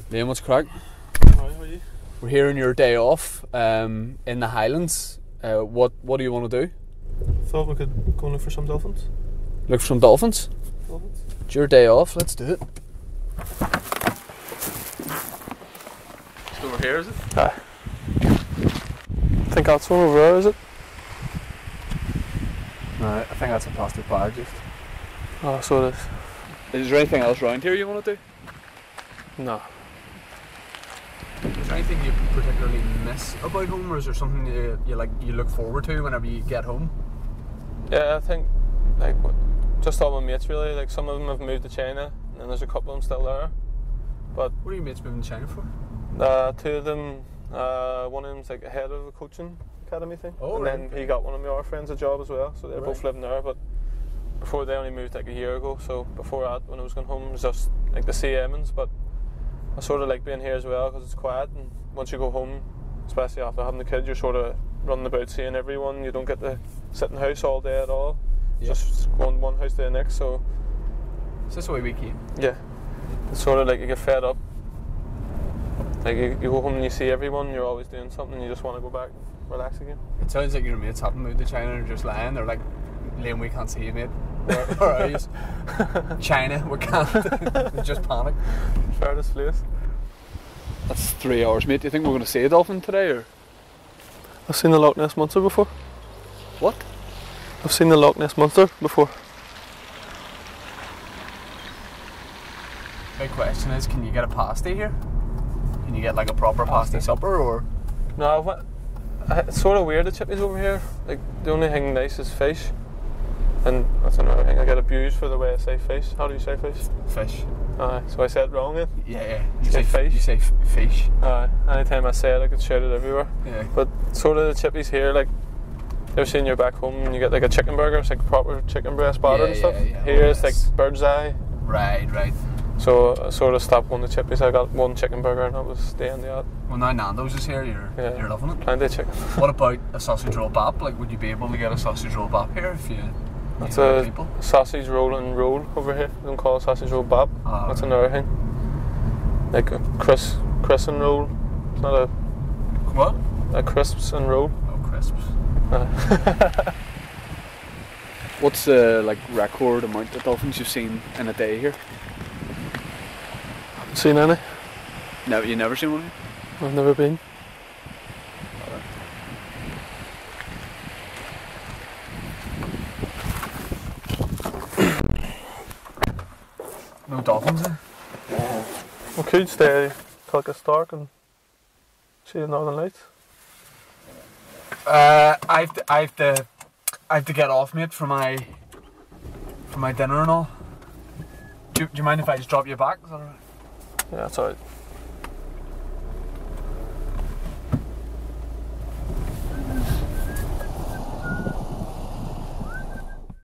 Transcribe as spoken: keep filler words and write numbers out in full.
Liam, what's crack? Hi, how are you? We're here on your day off um, in the Highlands. Uh, what What do you want to do? Thought we could go look for some dolphins. Look for some dolphins? Dolphins? It's your day off, let's do it. Just over here, is it? Aye. I think that's one over there, is it? No, I think that's a plastic bag just. Oh, so it is. Is there anything else around here you want to do? No. Is there anything you particularly miss about home, or is there something you, you like you look forward to whenever you get home? Yeah, I think like just all my mates really. Like some of them have moved to China, and then there's a couple of them still there. But What are your mates moving to China for? uh, two of them, uh, one of them's like head of a coaching academy thing, Oh, and right, then okay. he got one of my other friends a job as well. So they're Right. both living there. But before they only moved like a year ago. So before that, when I was going home, it was just like the sea Emmons. But I sort of like being here as well because it's quiet, and once you go home, especially after having the kids, you're sort of running about seeing everyone. You don't get to sit in the house all day at all. Yeah. Just going one house to the next. So Is this the way we came? yeah, it's sort of like you get fed up. Like you, you go home and you see everyone. You're always doing something. You just want to go back, relax again. It sounds like your mates haven't moved to China and are just lying. They're like, Liam, we can't see you, mate. Where, where are you? China, we can't. They just panic. Fairest place. That's three hours, mate. Do you think we're going to see a dolphin today, or I've seen the Loch Ness Monster before. what? I've seen the Loch Ness Monster before. Big question is, can you get a pasty here? Can you get like a proper pasty supper, or? No, I've went, I- it's sort of weird the chippies over here. Like the only thing nice is fish, and that's another thing. I get abused for the way I say fish. How do you say fish? Fish. Aye, so I said it wrong then. Yeah, yeah. You Say fish? You say f- fish. Aye, anytime I say it, I get shouted everywhere. Yeah. But sort of the chippies here, like you ever seen you're back home and you get like a chicken burger, it's like proper chicken breast batter Yeah, and stuff. yeah, yeah. Here Oh, it's yes. like bird's eye. Right, right. So I sort of stopped going to chippies. I got one chicken burger and that was the end of that. Well, now Nando's is here. You're Yeah. you're loving it. Plenty of chicken. What about a sausage roll bap? Like, would you be able to get a sausage roll bap here if you? That's you know a people? sausage roll and roll over here. We don't call it sausage roll bap. Ah, That's right. another thing. Like a crisp, crisp and roll. It's not a, What? a crisps and roll. Oh, crisps. Uh, What's the like record amount of dolphins you've seen in a day here? seen any? No, you never seen one here? I've never been. No dolphins there. We could stay till it gets dark and see the Northern Lights. Uh, I've to, I've to I've to get off, mate, for my for my dinner and all. Do, do you mind if I just drop you back? Is that alright? Yeah, that's alright.